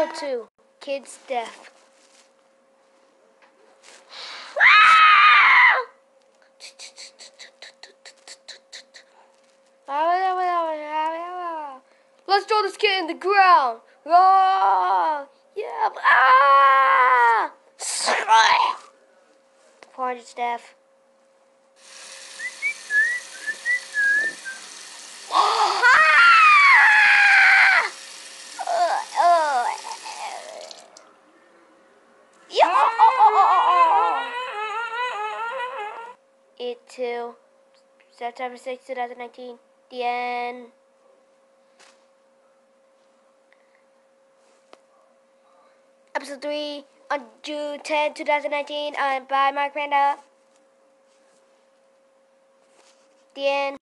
Episode 2, Kids Death. Let's throw this kid in the ground. Yeah. 400 staff. It too. September 6, 2019. The end. Episode 3 on June 10, 2019. By Mark Panda. The end.